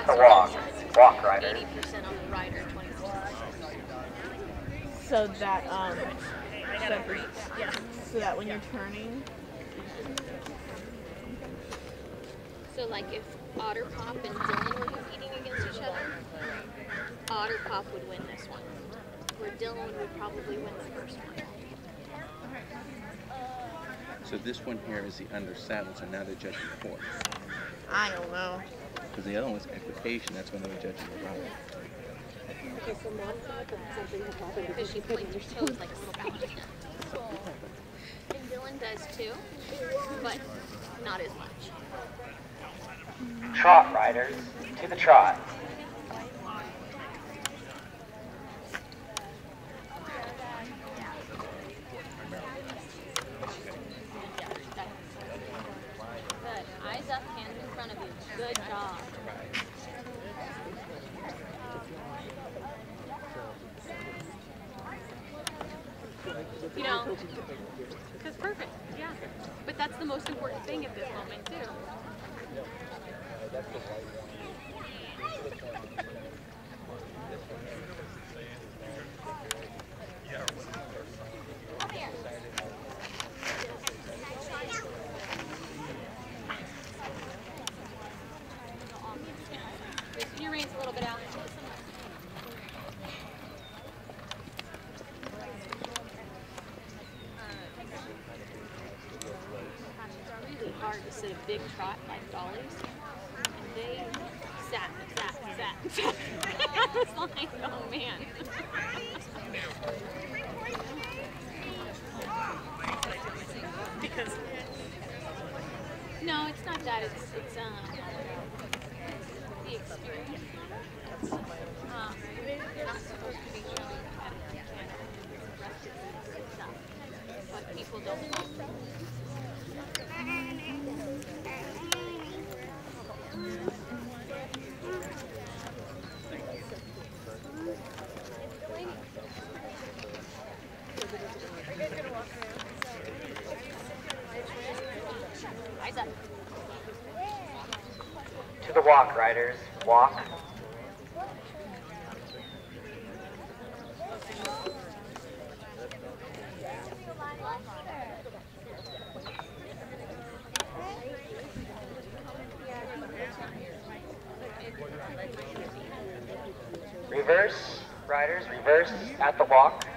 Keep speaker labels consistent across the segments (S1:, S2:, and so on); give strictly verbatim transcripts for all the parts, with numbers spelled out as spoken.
S1: the walk. Walk rider.
S2: eighty percent on the rider, twenty percent.
S3: So that um, separates.
S2: Yeah.
S3: So that when you're turning.
S2: So like if Otter Pop and Dylan were competing against each other, Otter Pop would win this one, where Dylan would probably win the first one.
S4: So this one here is the under saddle, so now they're judging the horse.
S3: I don't know.
S4: Because the other one's equitation, that's when they were judging the rider.
S2: Because she points her toes like a little ballerina. And Dylan does too, but not as much.
S1: Trot riders, to the trot.
S2: Good. Eyes up, hands in front of you. Good job. You know, because perfect, yeah. But that's the most important thing at this moment, too. Loosen your reins a little bit out. It's really hard to sit a big trot like dollies. And they sat, sat, sat, sat. I was like, oh man. Because no, it's not that. It's it's um the experience. Um, you're not supposed to be showing competitive stuff, but people don't know. Eyes up.
S1: To the walk riders, walk. Reverse, riders, reverse at the walk.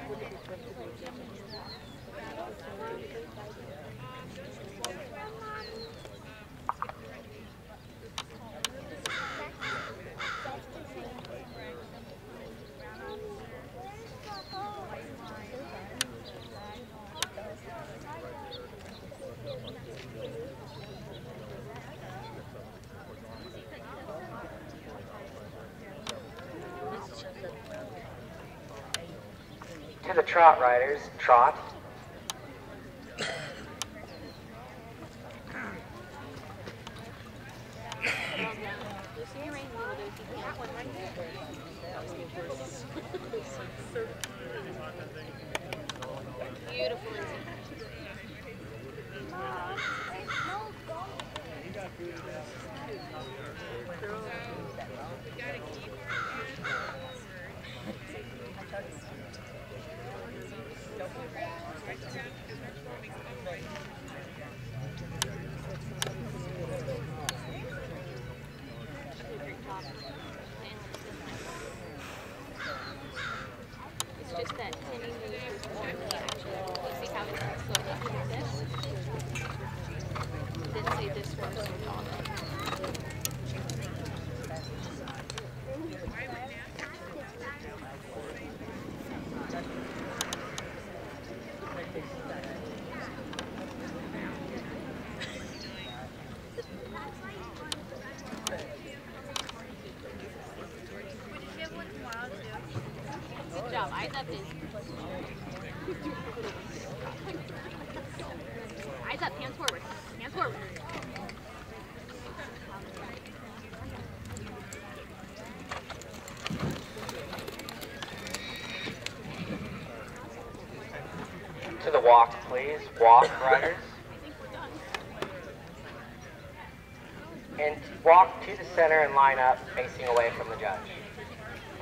S1: To the trot riders, trot.
S2: Loosen your reins a little bit if you can. Beautiful, Lindsay. It's just that any move is only actually, you see how it's slowed up like this? Then say this horse or dog. Good job. Eyes up, Disney. Eyes up. Hands forward. Hands forward.
S1: To the walk, please. Walk, riders.
S2: I think we're done.
S1: And walk to the center and line up facing away from the judge.